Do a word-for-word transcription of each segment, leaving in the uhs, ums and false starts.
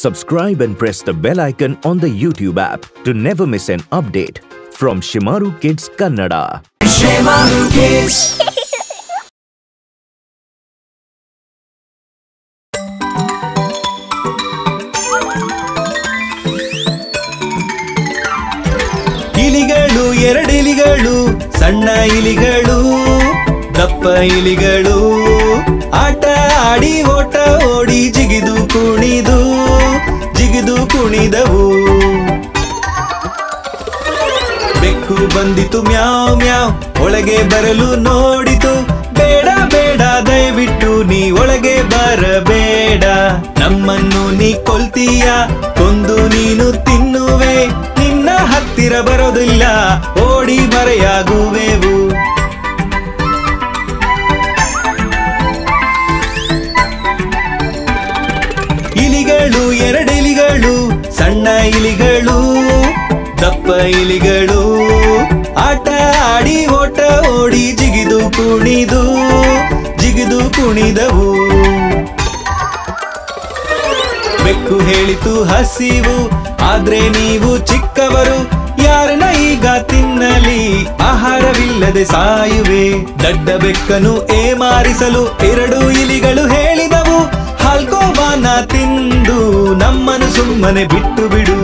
Subscribe and press the bell icon on the YouTube app to never miss an update from Shemaroo Kids Kannada. Shemaroo Kids. ಇಲಿಗಳು ಎರಡಿಲಿಗಳು ಸಣ್ಣ ಇಲಿಗಳು ದಪ್ಪ ಇಲಿಗಳು ಆಟ ಆಡಿ ಓಟ ಓಡಿ ಜಿಗಿದು ಕುಣಿದು ಜಿಗಿದು ಕುಣಿದವು. ಬೆಕ್ಕು ಬಂದಿತು ಮ್ಯಾವ್ ಮ್ಯಾವ್ ಒಳಗೆ ಬರಲು ನೋಡಿತು. ಬೇಡ ಬೇಡ ದಯವಿಟ್ಟು ನೀ ಒಳಗೆ ಬರಬೇಡ, ನಮ್ಮನ್ನು ನೀ ಕೊಲ್ತೀಯ, ಕೊಂದು ನೀನು ತಿನ್ನುವೆ, ನಿನ್ನ ಹತ್ತಿರ ಬರೋದಿಲ್ಲ, ಓಡಿ ಬರೆಯಾಗುವೆವು. ಇಲಿಗಳು ಎರಡಿಲಿಗಳು ಸಣ್ಣ ಇಲಿಗಳು ದಪ್ಪ ಇಲಿಗಳು ಆಟ ಆಡಿ ಓಟ ಓಡಿ ಜಿಗಿದು ಕುಣಿದು ಜಿಗಿದು ಕುಣಿದವು. ಬೆಕ್ಕು ಹೇಳಿತು ಹಸಿವು, ಆದ್ರೆ ನೀವು ಚಿಕ್ಕವರು, ಯಾರನ್ನ ಈಗ ತಿನ್ನಲಿ, ಆಹಾರವಿಲ್ಲದೆ ಸಾಯುವೆ. ದಡ್ಡ ಬೆಕ್ಕನು ಏಮಾರಿಸಲು ಎರಡು ಇಲಿಗಳು ಹೇಳಿದವು, ಹಾಲ್ಕೋಬಾನ ತಿಂದು ನಮ್ಮನ್ನು ಸುಮ್ಮನೆ ಬಿಟ್ಟು ಬಿಡು.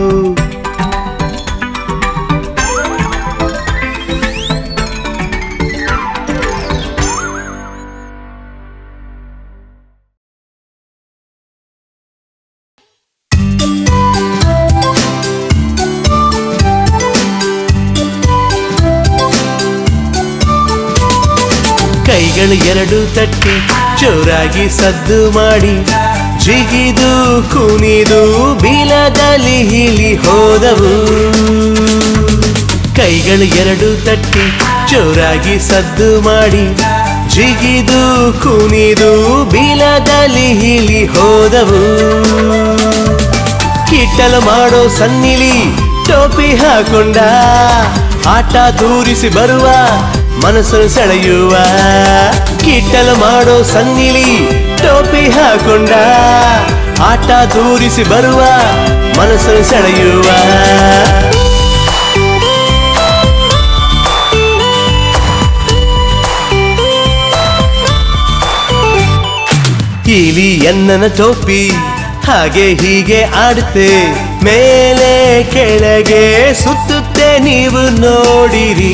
ಕೈಗಳು ಎರಡು ತಟ್ಟಿ ಜೋರಾಗಿ ಸದ್ದು ಮಾಡಿ ಜಿಗಿದು ಕುಣಿದು ಬೀಲದಲ್ಲಿ ಇಲಿ ಹೋದವು. ಕೈಗಳು ಎರಡು ತಟ್ಟಿ ಜೋರಾಗಿ ಸದ್ದು ಮಾಡಿ ಜಿಗಿದು ಕುಣಿದು ಬೀಲದಲ್ಲಿ ಇಲಿ ಹೋದವು. ಕಿಟ್ಟಲು ಮಾಡೋ ಸನ್ನಿಲಿ ಟೋಪಿ ಹಾಕೊಂಡ ಆಟ ತೂರಿಸಿ ಬರುವ ಮನಸ್ಸನ್ನು ಸೆಳೆಯುವ. ಕಿಟ್ಟಲು ಮಾಡೋ ಸನ್ನಿಲಿ ಟೋಪಿ ಹಾಕೊಂಡ ಆಟ ತೂರಿಸಿ ಬರುವ ಮನಸ್ಸನ್ನು ಸೆಳೆಯುವ. ಇಲಿ ಎನ್ನನ ಟೋಪಿ ಹಾಗೆ ಹೀಗೆ ಆಡುತ್ತೆ, ಮೇಲೆ ಕೆಳಗೆ ಸುತ್ತುತ್ತೆ ನೀವು ನೋಡಿರಿ.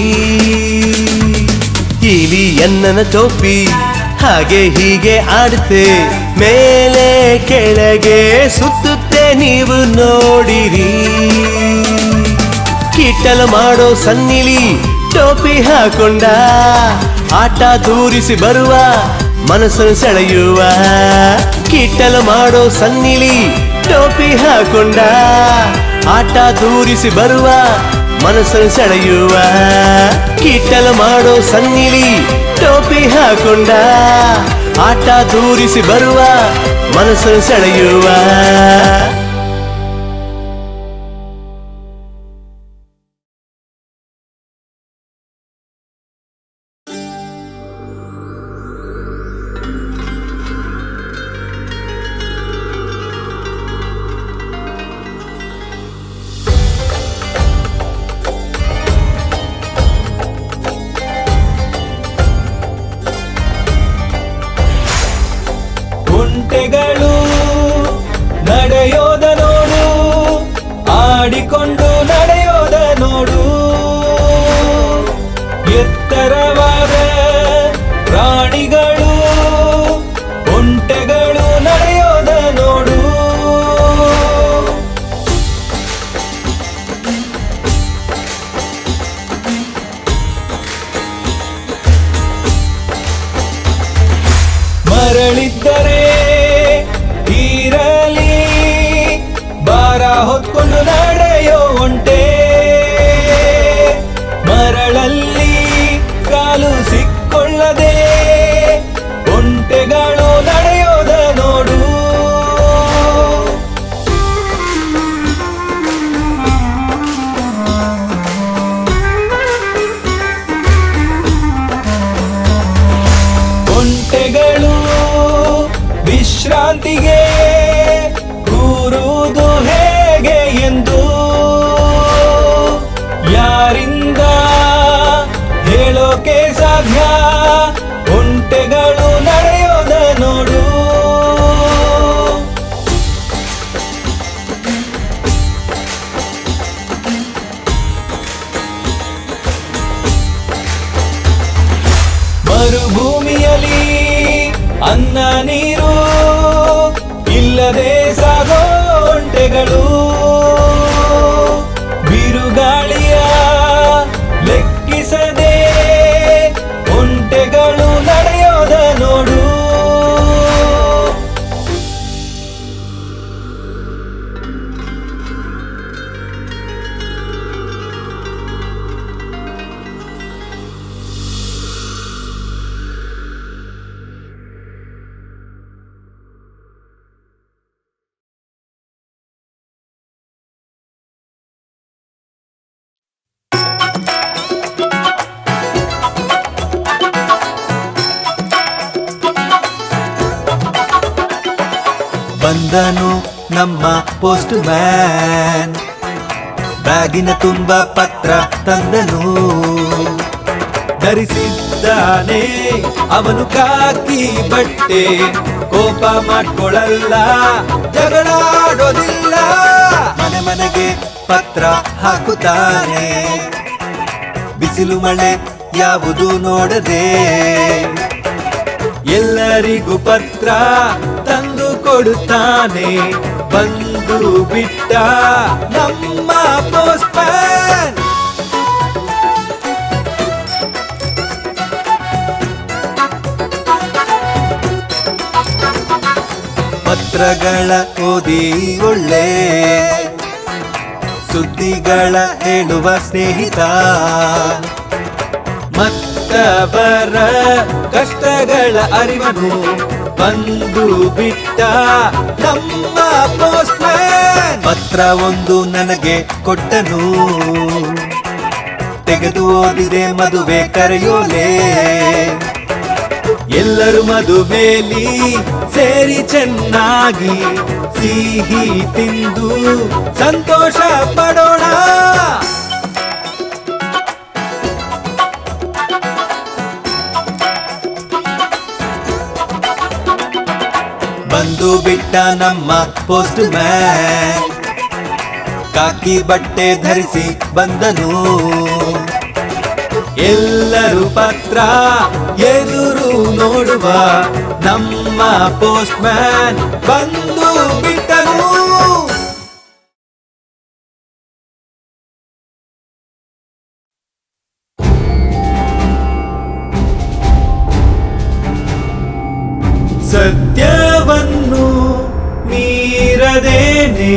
ಇಲಿ ಎನ್ನನ ಟೋಪಿ ಹಾಗೆ ಹೀಗೆ ಆಡುತ್ತೆ, ಮೇಲೆ ಕೆಳಗೆ ಸುತ್ತುತ್ತೆ ನೀವು ನೋಡಿರಿ. ಕಿಟ್ಟಲು ಮಾಡೋ ಸನ್ನಿಲಿ ಟೋಪಿ ಹಾಕೊಂಡ ಆಟ ತೂರಿಸಿ ಬರುವ ಮನಸ್ಸನ್ನು ಸೆಳೆಯುವ. ಕಿಟ್ಟಲು ಮಾಡೋ ಸನ್ನಿಲಿ ಟೋಪಿ ಹಾಕೊಂಡ ಆಟ ತೂರಿಸಿ ಬರುವ ಮನಸ್ಸನ್ನು ಸೆಳೆಯುವ. ಕಿಟ್ಟಲು ಮಾಡೋ ಸನ್ನಿಲಿ ಟೋಪಿ ಹಾಕೊಂಡ ಆಟ ತೂರಿಸಿ ಬರುವ ಮನಸ್ಸನ್ನು ಸೆಳೆಯುವ. ಒಂಟೆಗಳು ನಡೆಯೋದ ನೋಡು, ಆಡಿಕೊಂಡು ನಡೆಯೋದ ನೋಡು, ಎತ್ತರವಾದ ಪ್ರಾಣಿಗಳು ಒಂಟೆಗಳು ನಡೆಯೋದ ನೋಡು. ಮರಳಿದ್ದರೆ ಇರಲಿ, ಭಾರ ಹೊತ್ಕೊಂಡು ನಡೆಯೋ ಒಂಟೆ, ಮರಳಲ್ಲಿ ಕಾಲು ಸಿಕ್ಕೊಳ್ಳದೆ ಒಂಟೆಗಳು ನಡೆಯೋದ ನೋಡು. ಒಂಟೆಗಳು ವಿಶ್ರಾಂತಿಗೆ ಕೂರುವುದು ರೆಕ್ಕೆಗಳು ಬಿರುಗಾಳಿಯ ಲೆಕ್ಕಿಸದೆ ಒಂಟೆಗಳು ನಡೆಯೋದ ನೋಡು. ಬಂದನು ನಮ್ಮ ಪೋಸ್ಟ್ ಮ್ಯಾನ್, ಬ್ಯಾಗಿನ ತುಂಬ ಪತ್ರ ತಂದನು. ಧರಿಸಿದ್ದಾನೆ ಅವನು ಕಾಕಿ ಬಟ್ಟೆ, ಕೋಪ ಮಾಡ್ಕೊಳ್ಳಲ್ಲ, ಜಗಳಾಡೋದಿಲ್ಲ. ಮನೆ ಮನೆಗೆ ಪತ್ರ ಹಾಕುತ್ತಾನೆ, ಬಿಸಿಲು ಮಳೆ ಯಾವುದು ನೋಡದೆ. ಎಲ್ಲರಿಗೂ ಪತ್ರ ತಂದು ಕೊಡುತ್ತಾನೆ, ಬಂದು ಬಿಟ್ಟ ನಮ್ಮ ಪೋಸ್ಟ್ ಮ್ಯಾನ್. ಪತ್ರಗಳ ಓದಿ ಒಳ್ಳೆ ಸುದ್ದಿಗಳ ಹೇಳುವ ಸ್ನೇಹಿತ, ಮತ್ತವರ ಕಷ್ಟಗಳ ಅರಿವನು ಬಂದು ಬಿಟ್ಟ ನಮ್ಮ ಪೋಸ್ಟ್ ಮ್ಯಾನ್. ಪತ್ರ ಒಂದು ನನಗೆ ಕೊಟ್ಟನು, ತೆಗೆದು ಓದಿದೆ ಮದುವೆ ಕರೆಯೋಲೆ. ಎಲ್ಲರೂ ಮದುವೆಲಿ ಸೇರಿ ಚೆನ್ನಾಗಿ ಸಿಹಿ ತಿಂದು ಸಂತೋಷ ಪಡೋಣ. ಬಂದು ಬಿಟ್ಟ ನಮ್ಮ ಪೋಸ್ಟ್ ಮ್ಯಾನ್, ಕಾಕಿ ಬಟ್ಟೆ ಧರಿಸಿ ಬಂದನು. ಎಲ್ಲರೂ ಪತ್ರ ಎದುರು ನೋಡುವ ನಮ್ಮ ಪೋಸ್ಟ್ ಮ್ಯಾನ್ ಬಂದು ಬಿಟ್ಟನು. ಸತ್ಯವನ್ನು ಮೀರದೇನೆ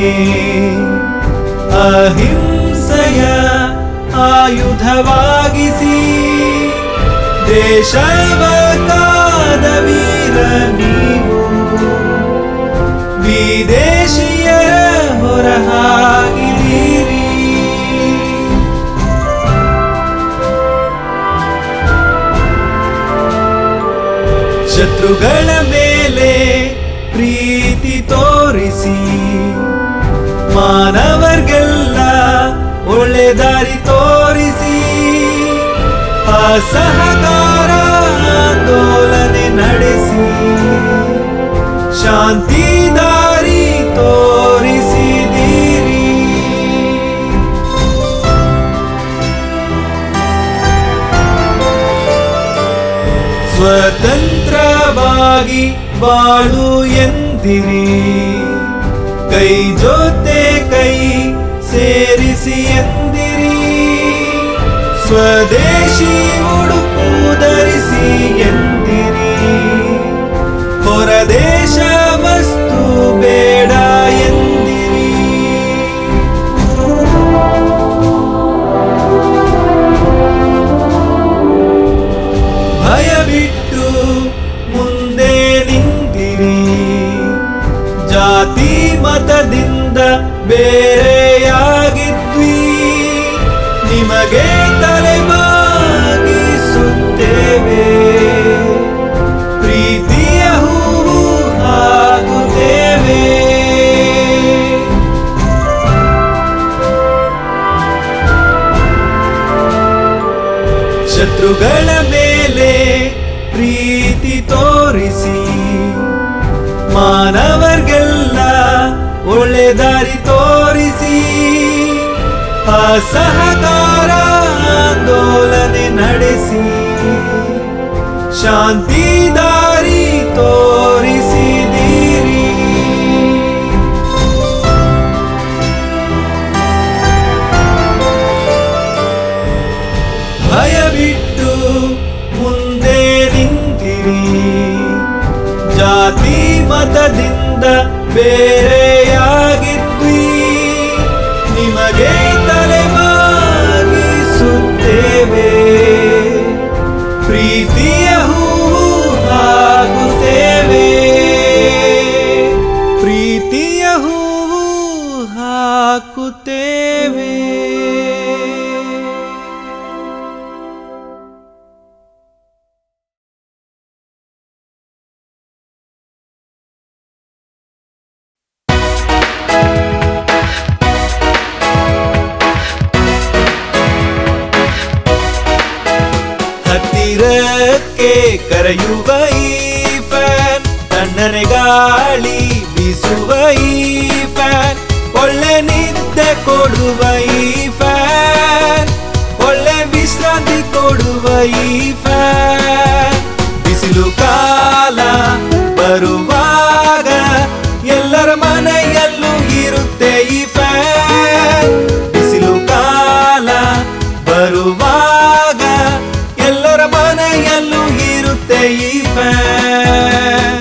ಅಹಿಂಸೆಯ ಆಯುಧವಾಗಿಸಿ ದೇಶವ ಕಾದ ವೀರ ನೀವು, ವಿದೇಶಿಯರ ಹೊರಹಾಗಿರಿ. ಶತ್ರುಗಳ ಮೇಲೆ ಪ್ರೀತಿ ತೋರಿಸಿ ಮಾನವರಿಗೆಲ್ಲ ಒಳ್ಳೆ ದಾರಿ ತೋರಿಸಿ, ಅಸಹಕಾರ ಆಂದೋಲನೆ ನಡೆಸಿ ಶಾಂತಿ ದಾರಿ ತೋರಿಸಿದಿರಿ. ಸ್ವತಂತ್ರವಾಗಿ ಬಾಳು ಎಂದಿರಿ, ಕೈ ಜೊತೆ ಕೈ ಸೇರಿಸಿ ಎಂದಿರಿ. ಸ್ವದೇಶಿ ಉಡುಪು ಧರಿಸಿ ಎಂದಿರಿ, ಹೊರದೇಶ ವಸ್ತು ಬೇಡ ಎಂದಿರಿ. ಭಯ ಬಿಟ್ಟು ಮುಂದೆ ನಿಂತಿರಿ, ಜಾತಿ ಮತದಿಂದ ಬೇರೆಯಾಗಿದ್ವಿ, ನಿಮಗೆ ತಲೆಬಾಗಿಸುತ್ತೇವೆ, ಪ್ರೀತಿಯ ಹೂವು ಆಗುತ್ತೇವೆ. ಶತ್ರುಗಳ ಮೇಲೆ ಪ್ರೀತಿ ತೋರಿಸಿ ಮಾನವರಿಗೆಲ್ಲ ಒಳ್ಳೆ ದಾರಿ ತೋರಿಸಿ, ಅಸಹಕಾರ ಆಂದೋಲನೆ ನಡೆಸಿ ಶಾಂತಿ ದಾರಿ ತೋರಿಸಿದಿರಿ. ಬೇರೆಯಾಗಿದ್ವಿ ನಿಮಗೆ ತಲೆಬಾಗಿಸುತ್ತೇವೆ ಪ್ರೀತಿಯ ಹೂವು ಹಾಕುತ್ತೇವೆ ಪ್ರೀತಿಯ ಹೂವು ಹಾಕುತ್ತೇವೆ ಹತ್ತಿರಕ್ಕೆ ಕರೆಯುವ ಈ ಫ್ಯಾನ್ ತಣ್ಣನೆ ಗಾಳಿ ಬೀಸುವ ಈ ಫ್ಯಾನ್ ಒಳ್ಳೆ ನಿದ್ದೆ ಕೊಡುವ ಈ ಫ್ಯಾನ್ ಒಳ್ಳೆ ವಿಶ್ರಾಂತಿ ಕೊಡುವ ಈ ಫ್ಯಾನ್ ಬಿಸಿಲು ಕಾಲ ಬರುವಾಗ ಎಲ್ಲರ ಮನೆಯಲ್ಲೂ ಇರುತ್ತೆ ಈ ಫ್ಯಾನ್ ಬಿಸಿಲು ಕಾಲ ಬರುವಾಗ ಎಲ್ಲರ ಮನೆಯಲ್ಲೂ ಇರುತ್ತೆ ಈ ಫ್ಯಾನ್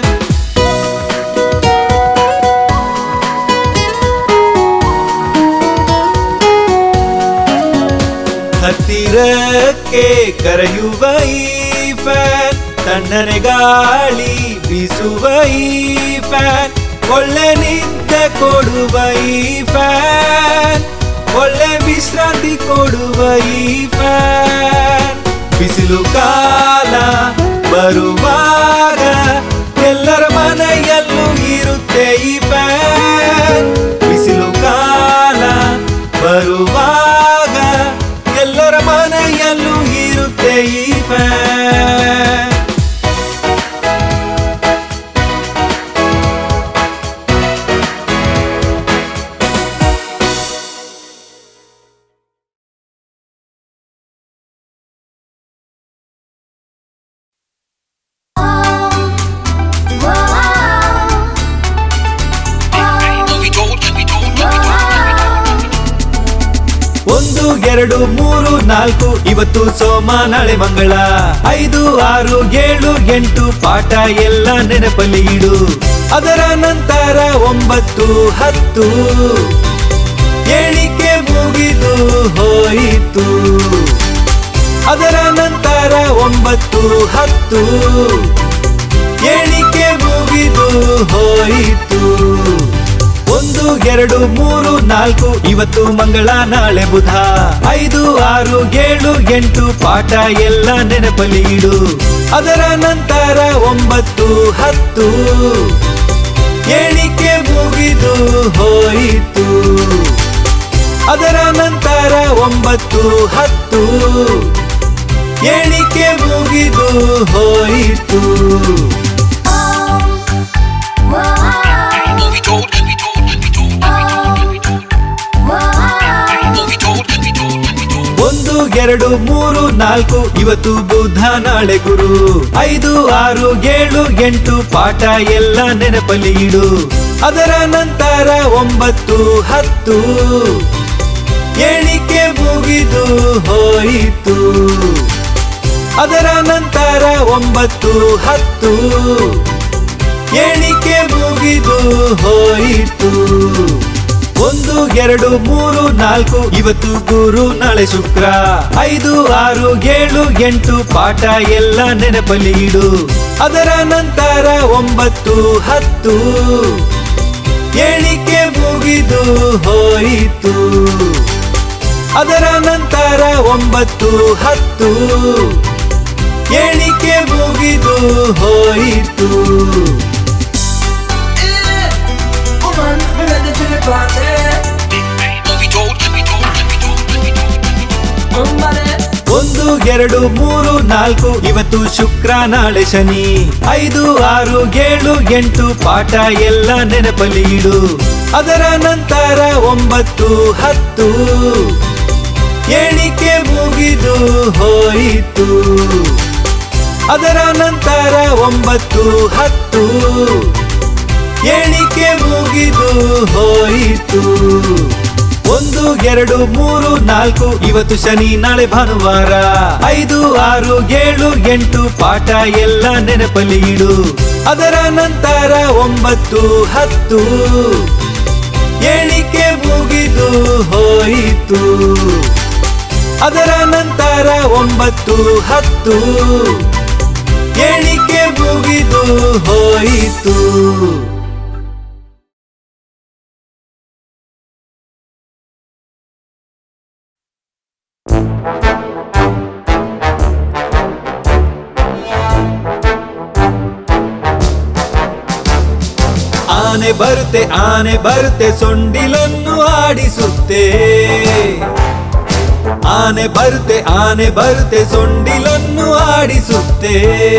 ಹತ್ತಿರಕ್ಕೆ ಕರೆಯುವ ಈ ಫ್ಯಾನ್ ತಣ್ಣನೆ ಗಾಳಿ ಬೀಸುವ ಈ ಫ್ಯಾನ್ ಒಳ್ಳೆ ನಿದ್ದೆ ಕೊಡುವ ಈ ಫ್ಯಾನ್ ಒಳ್ಳೆ ವಿಶ್ರಾಂತಿ ಕೊಡುವ ಈ ಫ್ಯಾನ್ ಬಿಸಿಲು ಕಾಲ ಬರುವಾಗ ಎಲ್ಲರ ಮನೆಯಲ್ಲೂ ಇರುತ್ತೆ ಈ ಫ್ಯಾನ್ ಬಿಸಿಲು ಕಾಲ ಬರುವಾಗ ಎಲ್ಲರ ಮನೆಯಲ್ಲೂ ಇರುತ್ತೆ ಈ ಫ್ಯಾನ್ ಒಂದು ಎರಡು ಮೂರು ನಾಲ್ಕು ಇವತ್ತು ಸೋಮ ನಾಳೆ ಮಂಗಳ ಐದು ಆರು ಏಳು ಎಂಟು ಪಾಠ ಎಲ್ಲ ನೆನಪಲ್ಲಿ ಇಡು ಅದರ ನಂತರ ಒಂಬತ್ತು ಹತ್ತು ಎಣಿಕೆ ಮುಗಿದು ಹೋಯಿತು ಅದರ ನಂತರ ಒಂಬತ್ತು ಹತ್ತು ಎಣಿಕೆ ಮುಗಿದು ಹೋಯಿತು ಒಂದು ಎರಡು ಮೂರು ನಾಲ್ಕು ಇವತ್ತು ಮಂಗಳ ನಾಳೆ ಬುಧ ಐದು ಆರು ಏಳು ಎಂಟು ಪಾಠ ಎಲ್ಲ ನೆನಪಲ್ಲಿ ಇಡು ಅದರ ನಂತರ ಒಂಬತ್ತು ಹತ್ತು ಎಣಿಕೆ ಮುಗಿದು ಹೋಯಿತು ಅದರ ನಂತರ ಒಂಬತ್ತು ಹತ್ತು ಎಣಿಕೆ ಮುಗಿದು ಹೋಯಿತು ಒಂದು ಎರಡು ಮೂರು ನಾಲ್ಕು ಇವತ್ತು ಬುಧ ನಾಳೆ ಗುರು ಐದು ಆರು ಏಳು ಎಂಟು ಪಾಠ ಎಲ್ಲ ನೆನಪಲ್ಲಿ ಇಡು ಅದರ ನಂತರ ಒಂಬತ್ತು ಹತ್ತು ಎಣಿಕೆ ಮುಗಿದು ಹೋಯಿತು ಅದರ ನಂತರ ಒಂಬತ್ತು ಹತ್ತು ಎಣಿಕೆ ಮುಗಿದು ಹೋಯಿತು ಒಂದು ಎರಡು ಮೂರು ನಾಲ್ಕು ಇವತ್ತು ಗುರು ನಾಳೆ ಶುಕ್ರ ಐದು ಆರು ಏಳು ಎಂಟು ಪಾಠ ಎಲ್ಲ ನೆನಪಲ್ಲಿ ಇಡು ಅದರ ನಂತರ ಒಂಬತ್ತು ಹತ್ತು ಎಣಿಕೆ ಮುಗಿದು ಹೋಯಿತು ಅದರ ನಂತರ ಒಂಬತ್ತು ಹತ್ತು ಎಣಿಕೆ ಮುಗಿದು ಹೋಯಿತು ಒಂದು ಎರಡು ಮೂರು ನಾಲ್ಕು ಇವತ್ತು ಶುಕ್ರ ನಾಳೆ ಶನಿ ಐದು ಆರು ಏಳು ಎಂಟು ಪಾಠ ಎಲ್ಲ ನೆನಪಲ್ಲಿ ಇಡು ಅದರ ನಂತರ ಒಂಬತ್ತು ಹತ್ತು ಎಣಿಕೆ ಮುಗಿದು ಹೋಯಿತು ಅದರ ನಂತರ ಒಂಬತ್ತು ಹತ್ತು ಎಣಿಕೆ ಮುಗಿದು ಹೋಯಿತು ಒಂದು ಎರಡು ಮೂರು ನಾಲ್ಕು ಇವತ್ತು ಶನಿ ನಾಳೆ ಭಾನುವಾರ. ಐದು ಆರು ಏಳು ಎಂಟು ಪಾಠ ಎಲ್ಲ ನೆನಪಲ್ಲಿ ಇಡು. ಅದರ ನಂತರ ಒಂಬತ್ತು ಹತ್ತು ಏಳಿಕೆ ಮುಗಿದು ಹೋಯಿತು. ಅದರ ನಂತರ ಒಂಬತ್ತು ಹತ್ತು ಏಳಿಕೆ ಮುಗಿದು ಹೋಯಿತು. ಆನೆ ಬರುತ್ತೆ ಆನೆ ಬರುತ್ತೆ ಸೊಂಡಿಲನ್ನು ಆಡಿಸುತ್ತೆ. ಆನೆ ಬರುತ್ತೆ ಆನೆ ಬರುತ್ತೆ ಸೊಂಡಿಲನ್ನು ಆಡಿಸುತ್ತೆ.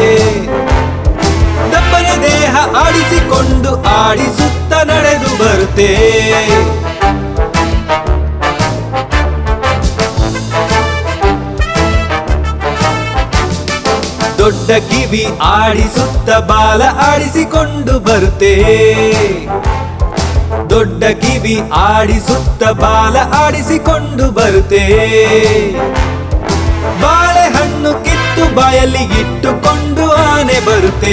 ದಪ್ಪನ ದೇಹ ಆಡಿಸಿಕೊಂಡು ಆಡಿಸುತ್ತ ನಡೆದು ಬರುತ್ತೆ. ದೊಡ್ಡ ಕಿವಿ ಆಡಿಸುತ್ತ ಬಾಲ ಆಡಿಸಿಕೊಂಡು ಬರುತ್ತೆ. ದೊಡ್ಡ ಕಿವಿ ಆಡಿಸುತ್ತ ಬಾಲ ಆಡಿಸಿಕೊಂಡು ಬರುತ್ತೆ. ಬಾಳೆಹಣ್ಣು ಕಿತ್ತು ಬಾಯಲ್ಲಿ ಇಟ್ಟುಕೊಂಡು ಆನೆ ಬರುತ್ತೆ.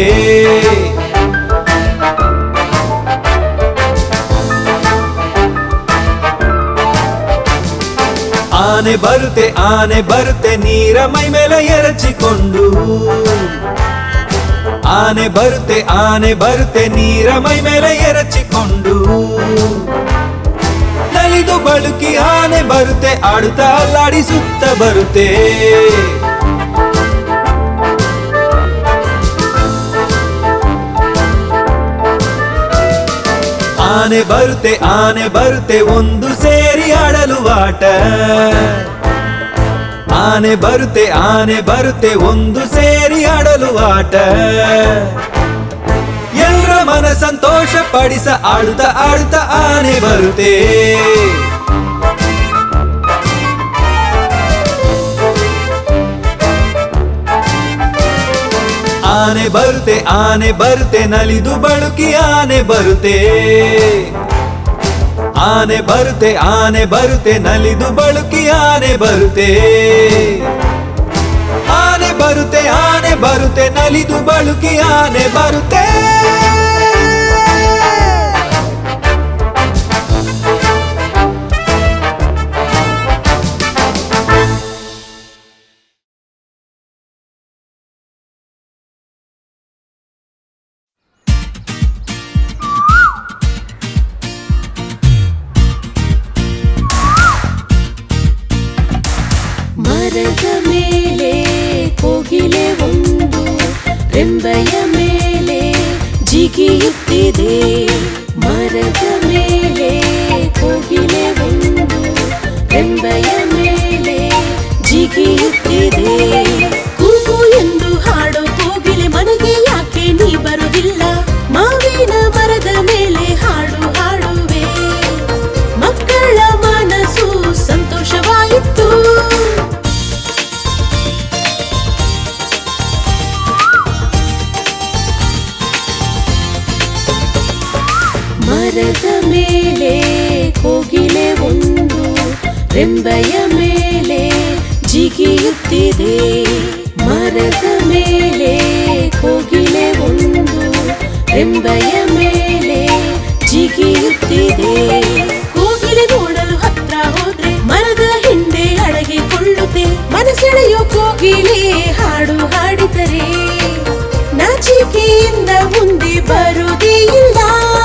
ಆನೆ ಬರುತ್ತೆ ಆನೆ ಬರುತ್ತೆ ನೀರ ಮೈ ಮೇಲೆ ಎರಚಿಕೊಂಡು. ಆನೆ ಬರುತ್ತೆ ಆನೆ ಬರುತ್ತೆ ನೀರ ಮೈ ಮೇಲೆ ಎರಚಿಕೊಂಡು. ನಲಿದು ಬಳುಕಿ ಆನೆ ಬರುತ್ತೆ ಆಡುತ್ತಾ ಅಲ್ಲಾಡಿಸುತ್ತ ಬರುತ್ತೆ. ಆನೆ ಬರುತ್ತೆ ಆನೆ ಬರುತ್ತೆ ಒಂದು ಸೇರಿ ಆಡಲು ಆಟ. ಆನೆ ಬರುತ್ತೆ ಆನೆ ಬರುತ್ತೆ ಒಂದು ಸೇರಿ ಆಡಲು ಆಟ. ಎಲ್ಲರ ಮನ ಸಂತೋಷ ಪಡಿಸ ಆಡುತ್ತಾ ಆಡುತ್ತಾ ಆನೆ ಬರುತ್ತೆ. ಆನೆ ಬರುತ್ತೆ ಆನೆ ಬರುತ್ತೆ ನಲಿದು ಬಳುಕಿ ಆನೆ ಬರುತ್ತೆ. ಆನೆ ಬರುತ್ತೆ ಆನೆ ಬರುತ್ತೆ ನಲಿದು ಬಳುಕಿ ಆನೆ ಬರುತ್ತೆ. ಆನೆ ಬರುತ್ತೆ ಆನೆ ಬರುತ್ತೆ ನಲಿದು ಬಳುಕಿ ಆನೆ ಬರುತ್ತೆ. ಮರದ ಮೇಲೆ ಕೋಗಿಲೆ ಒಂದು ರೆಂಬೆಯ ಮೇಲೆ ಜಿಗಿಯುತ್ತಿದೆ. ಮರದ ಮೇಲೆ ಕೋಗಿಲೆ ಒಂದು ರೆಂಬೆಯ ಮೇಲೆ ಜಿಗಿಯುತ್ತಿದೆ. ಕೂಗು ಎಂದು ಹಾಡೋ ಕೋಗಿಲೆ ಮನೆಗೆ ಯಾಕೆ ನೀ ಬರುವುದಿಲ್ಲ? ಮಾವಿನ ಮರದ ಮೇಲೆ ಹಾಡು ಹಾಡುವೆ. ಮಕ್ಕಳ ಮನಸ್ಸು ಸಂತೋಷವಾಯಿತು. ಮರದ ಮೇಲೆ ಕೋಗಿಲೆ ಒಂದು ರೆಂಬೆಯ ಮೇಲೆ ಜಿಗಿಯುತ್ತಿದೆ. ಮರದ ಮೇಲೆ ಕೋಗಿಲೆ ಒಂದು ರೆಂಬೆಯ ಮೇಲೆ ಜಿಗಿಯುತ್ತಿದೆ. ಕೋಗಿಲೆ ನೋಡಲು ಹತ್ರ ಹೋದ್ರೆ ಮರದ ಹಿಂದೆ ಅಡಗಿಕೊಳ್ಳುತ್ತೆ. ಮನಸೆಳೆಯೋ ಕೋಗಿಲೆ ಹಾಡು ಹಾಡಿದರೆ ನಾಚಿಕೆಯಿಂದ ಮುಂದೆ ಬರುವುದೇ ಇಲ್ಲ.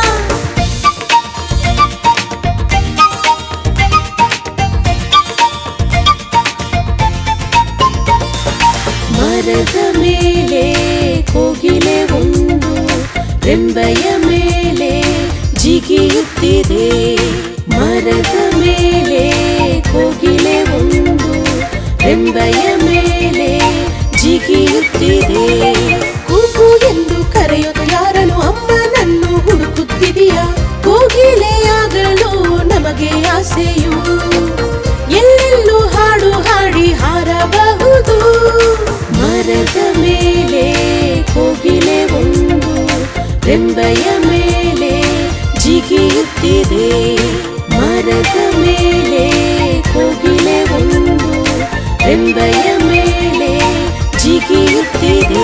ಮರದ ಮೇಲೆ ಕೋಗಿಲೆ ಒಂದು ರೆಂಬೆಯ ಮೇಲೆ ಜಿಗಿಯುತ್ತಿದೆ. ಮರದ ಮೇಲೆ ಕೋಗಿಲೆ ಒಂದು ರೆಂಬೆಯ ಮೇಲೆ ಜಿಗಿಯುತ್ತಿದೆ. ಕೂಗು ಎಂದು ಕರೆಯೋದು ಯಾರನ್ನು? ಅಮ್ಮನನ್ನು ಹುಡುಕುತ್ತಿದೆಯಾ? ಕೋಗಿಲೆಯಾಗಲು ನಮಗೆ ಆಸೆಯು. ಎಲ್ಲೆಲ್ಲೂ ಹಾಡು ಹಾಡಿ ಹಾರಬಹುದು. ಮರದ ಮೇಲೆ ಕೋಗಿಲೆ ಒಂದು ರೆಂಬೆಯ ಮೇಲೆ ಜಿಗಿಯುತ್ತಿದೆ. ಮರದ ಮೇಲೆ ಕೋಗಿಲೆ ಒಂದು ರೆಂಬೆಯ ಮೇಲೆ ಜಿಗಿಯುತ್ತಿದೆ.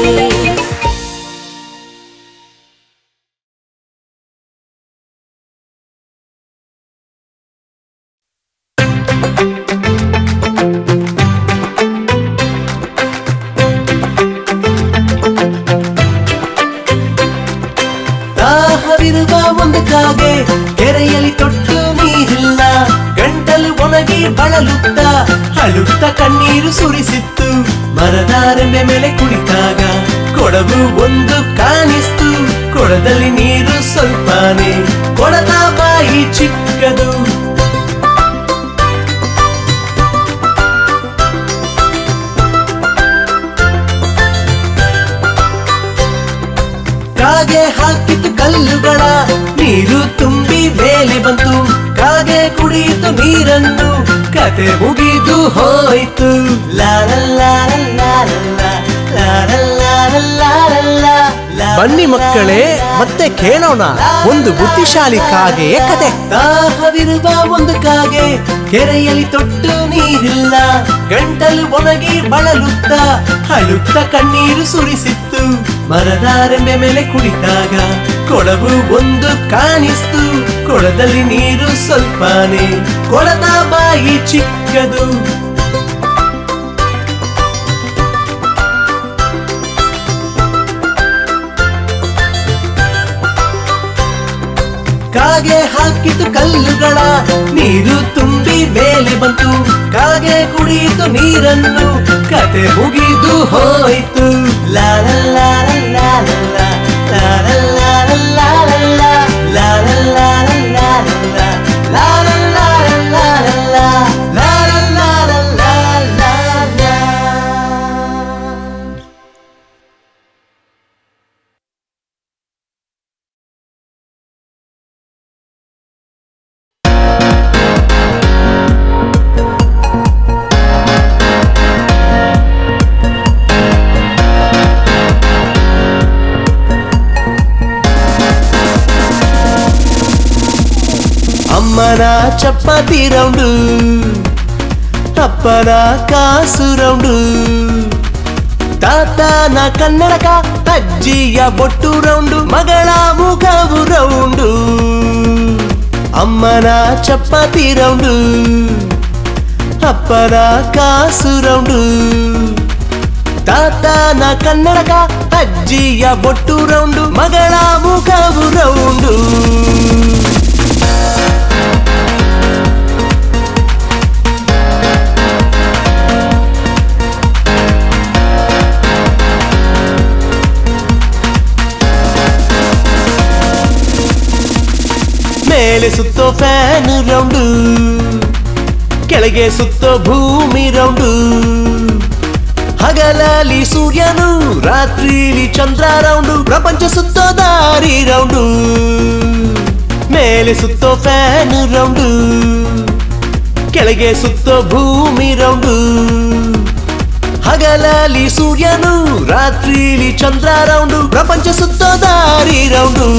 ದಾಹವಿರುವ ಒಂದು ಕಾಗೆ ಕೆರೆಯಲ್ಲಿ ತೊಟ್ಟು ನೀರಿಲ್ಲ, ಗಂಟಲು ಒಣಗಿ ಬಳಲುತ್ತ ಅಳುತ್ತ ಕಣ್ಣೀರು ಸುರಿಸಿತ್ತು. ಮರದ ರೆಂಬೆ ಮೇಲೆ ಕುಳಿತಾಗ ಕೊಡವು ಒಂದು ಕಾಣಿಸ್ತು, ಕೊಡದಲ್ಲಿ ನೀರು ಸ್ವಲ್ಪನೇ, ಕೊಡದ ಬಾಯಿ ಚಿಕ್ಕದು. ಕಾಗೆ ಹಾಕಿತು ಕಲ್ಲುಗಳ ನೀರು ತುಂಬಿ ಮೇಲೆ ಬಂತು, ಕಾಗೆ ಕುಡಿಯಿತು ನೀರನ್ನು ಕತೆ ಮುಗಿದು ಹೋಯಿತು. ಬನ್ನಿ ಮಕ್ಕಳೇ, ಮತ್ತೆ ಕೇಳೋಣ ಒಂದು ಬುದ್ಧಿಶಾಲಿ ಕಾಗೆಯ ಕತೆ. ದಾಹವಿರುವ ಒಂದು ಕಾಗೆ ಕೆರೆಯಲ್ಲಿ ತೊಟ್ಟು ನೀರಿಲ್ಲ, ಗಂಟಲು ಒಣಗಿ ಬಳಲುತ್ತ ಅಳುತ್ತ ಕಣ್ಣೀರು ಸುರಿಸಿತ್ತು. ಮರದ ರೆಂಬೆ ಮೇಲೆ ಕುಳಿತಾಗ ಕೊಡವು ಒಂದು ಕಾಣಿಸ್ತು, ಕೊಡದಲ್ಲಿ ನೀರು ಸ್ವಲ್ಪನೇ, ಕೊಡದ ಬಾಯಿ ಚಿಕ್ಕದು. ಕಾಗೆ ಹಾಕಿತು ಕಲ್ಲುಗಳ ನೀರು ತುಂಬಿ ಮೇಲೆ ಬಂತು, ಕಾಗೆ ಕುಡಿಯಿತು ನೀರನ್ನು ಕತೆ ಮುಗಿದು ಹೋಯಿತು. ಅಮ್ಮನ ಚಪಾತಿ ರೌಂಡು, ಅಪ್ಪನ ಕಾಸು ರೌಂಡು, ತಾತನ ಕನ್ನಡಕ, ಅಜ್ಜಿಯ ಬೊಟ್ಟು ರೌಂಡು, ಮಗಳ ಮುಖವು ರೌಂಡು. ಅಮ್ಮನ ಚಪಾತಿ ರೌಂಡು, ಅಪ್ಪನ ಕಾಸು ರೌಂಡು, ತಾತನ ಕನ್ನಡಕ, ಅಜ್ಜಿಯ ಬೊಟ್ಟು ರೌಂಡು, ಮಗಳ ಮುಖವು ರೌಂಡು. ಮೇಲೆ ಸುತ್ತೋ ಫ್ಯಾನ್ ರೌಂಡು, ಕೆಳಗೆ ಸುತ್ತೋ ಭೂಮಿ ರೌಂಡು, ಹಗಲಲ್ಲಿ ಸೂರ್ಯನು, ರಾತ್ರಿಲಿ ಚಂದ್ರ ರೌಂಡು, ಪ್ರಪಂಚ ಸುತ್ತೋ ದಾರಿ ರೌಂಡು. ಮೇಲೆ ಸುತ್ತೋ ಫ್ಯಾನ್ ರೌಂಡು, ಕೆಳಗೆ ಸುತ್ತೋ ಭೂಮಿ ರೌಂಡು, ಹಗಲಲ್ಲಿ ಸೂರ್ಯನು, ರಾತ್ರಿಲಿ ಚಂದ್ರ ರೌಂಡು, ಪ್ರಪಂಚ ಸುತ್ತೋ ದಾರಿ ರೌಂಡು.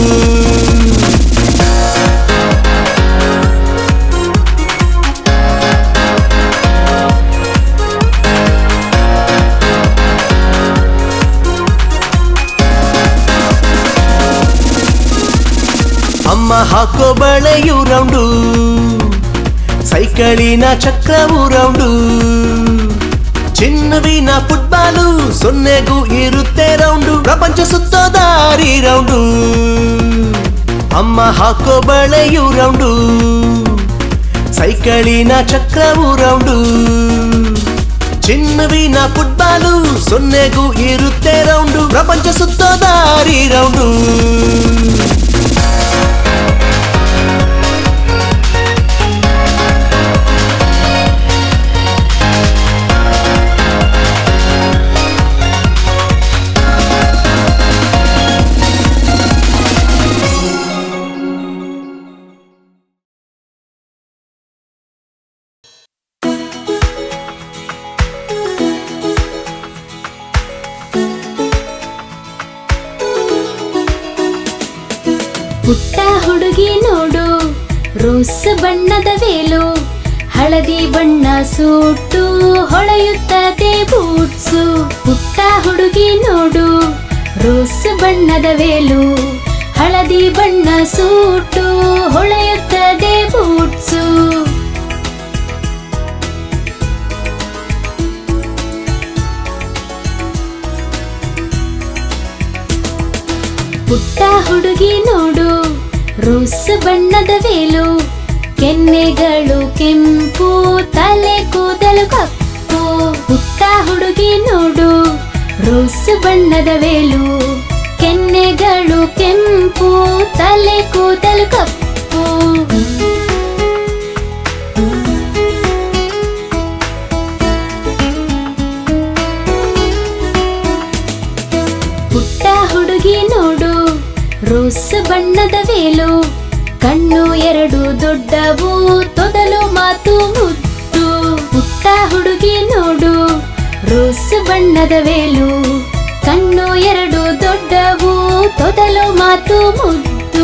ಅಮ್ಮ ಹಾಕೋ ಬಳೆಯು ರೌಂಡು, ಸೈಕಳಿನ ಚಕ್ರವು ರೌಂಡು, ಚಿನ್ನವಿನ ಫುಟ್ಬಾಲು ಸೊನ್ನೆಗೂ ಇರುತ್ತೆ ರೌಂಡು, ಪ್ರಪಂಚ ಸುತ್ತೋ ದಾರಿ ರೌಂಡು. ಅಮ್ಮ ಹಾಕೋ ಬಳೆಯು ರೌಂಡು, ಸೈಕಳಿನ ಚಕ್ರವು ರೌಂಡು, ಚಿನ್ನವಿನ ಫುಟ್ಬಾಲು ಸೊನ್ನೆಗೂ ಇರುತ್ತೆ ರೌಂಡು, ಪ್ರಪಂಚ ಸುತ್ತೋ ದಾರಿ ರೌಂಡು. ಪುಟ್ಟ ಹುಡುಗಿ ನೋಡು, ರೋ ರೋಸ್ ಬಣ್ಣದ ವೇಲು, ಹಳದಿ ಬಣ್ಣ ಸೂಟು, ಹೊಳೆಯುತ್ತದೆ ಬೂಟ್ಸು. ಪುಟ್ಟ ಹುಡುಗಿ ನೋಡು, ರೋಸ್ ಬಣ್ಣದ ವೇಲು, ಹಳದಿ ಬಣ್ಣ ಸೂಟು, ಹೊಳೆಯುತ್ತದೆ ಬೂಟ್ಸು. ಪುಟ್ಟ ಹುಡುಗಿ ನೋಡು, ರೋಸ್ ಬಣ್ಣದ ವೇಲು, ಕೆನ್ನೆಗಳು ಕೆಂಪು, ತಲೆ ಕೂದಲು ಕಪ್ಪು. ಪುಟ್ಟ ಹುಡುಗಿ ನೋಡು, ರೋಸ್ ಬಣ್ಣದ ವೇಲು, ಕೆನ್ನೆಗಳು ಕೆಂಪು, ತಲೆ ಕೂದಲು ಕಪ್ಪು. ಪುಟ್ಟ ಹುಡುಗಿ ನೋಡು, ರೋಸ್ ಬಣ್ಣದ ವೇಲು, ಕಣ್ಣು ಎರಡು ದೊಡ್ಡವು, ತೊದಲು ಮಾತು ಮುದ್ದು. ಪುಟ್ಟ ಹುಡುಗಿ ನೋಡು, ರೋಸ್ ಬಣ್ಣದ ವೇಲು, ಕಣ್ಣು ಎರಡು ದೊಡ್ಡವು, ತೊದಲು ಮಾತು ಮುದ್ದು.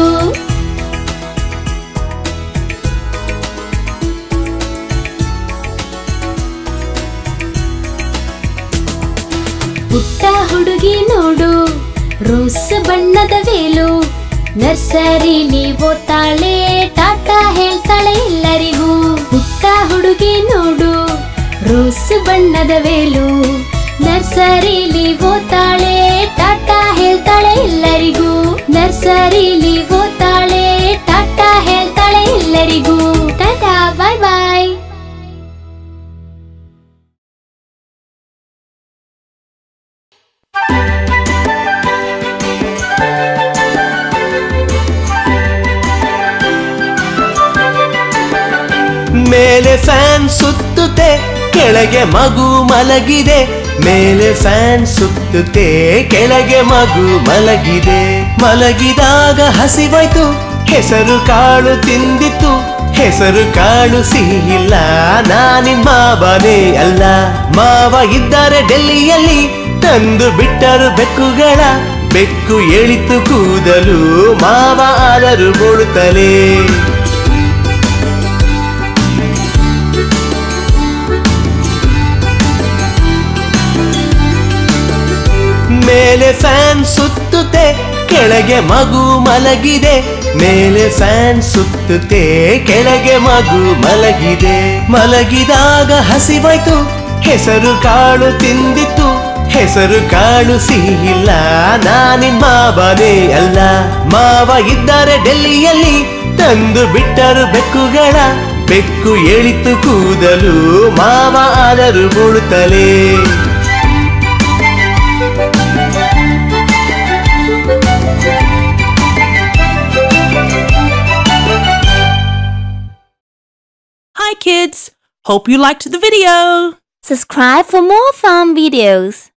ಪುಟ್ಟ ಹುಡುಗಿ ನೋಡು, ರೋಸ್ ಬಣ್ಣದ ವೇಲು, ನರ್ಸರಿಲಿ ಓದ್ತಾಳೆ, ಟಾಟಾ ಹೇಳ್ತಾಳೆ ಎಲ್ಲರಿಗೂ. ಪುಟ್ಟ ಹುಡುಗಿ ನೋಡು, ರೋಸ್ ಬಣ್ಣದ ವೇಲು, ನರ್ಸರಿಲಿ ಓದ್ತಾಳೆ, ಟಾಟಾ ಹೇಳ್ತಾಳೆ ಎಲ್ಲರಿಗೂ. ನರ್ಸರಿಲಿ ಓದ್ತಾಳೆ, ಟಾಟಾ ಹೇಳ್ತಾಳೆ ಎಲ್ಲರಿಗೂ. ಟಾಟಾ, ಬಾಯ್ ಬಾಯ್. ಮೇಲೆ ಫ್ಯಾನ್ ಸುತ್ತುತ್ತೆ, ಕೆಳಗೆ ಮಗು ಮಲಗಿದೆ. ಮೇಲೆ ಫ್ಯಾನ್ ಸುತ್ತುತ್ತೆ, ಕೆಳಗೆ ಮಗು ಮಲಗಿದೆ. ಮಲಗಿದಾಗ ಹಸಿವಾಯ್ತು, ಹೆಸರು ಕಾಳು ತಿಂದಿತ್ತು. ಹೆಸರು ಕಾಳು ಸಿಹಿಲ್ಲ, ನಾನಿನ್ ಮಾವನೇ ಅಲ್ಲ. ಮಾವ ಇದ್ದಾರೆ ಡೆಲ್ಲಿಯಲ್ಲಿ, ತಂದು ಬಿಟ್ಟರು ಬೆಕ್ಕುಗಳ. ಬೆಕ್ಕು ಎಳಿತು ಕೂದಲು, ಮಾವ ಆದರೂ ಬೋಳುತ್ತಲೇ. ಮೇಲೆ ಫ್ಯಾನ್ ಸುತ್ತುತ್ತೆ, ಕೆಳಗೆ ಮಗು ಮಲಗಿದೆ. ಮೇಲೆ ಫ್ಯಾನ್ ಸುತ್ತುತ್ತೆ, ಕೆಳಗೆ ಮಗು ಮಲಗಿದೆ. ಮಲಗಿದಾಗ ಹಸಿವಾಯ್ತು, ಹೆಸರು ಕಾಳು ತಿಂದಿತ್ತು. ಹೆಸರು ಕಾಳು ಸಿಹಿಲ್ಲ, ನಾನಿನ್ ಮಾವನೇ ಅಲ್ಲ. ಮಾವ ಇದ್ದಾರೆ ಡೆಲ್ಲಿಯಲ್ಲಿ, ತಂದು ಬಿಟ್ಟರು ಬೆಕ್ಕುಗಳ. ಬೆಕ್ಕು ಎಳಿತು ಕೂದಲು, ಮಾವ ಆದರೂ ಬೋಳುತ್ತಲೇ. Hi kids! Hope you liked the video! Subscribe for more fun videos.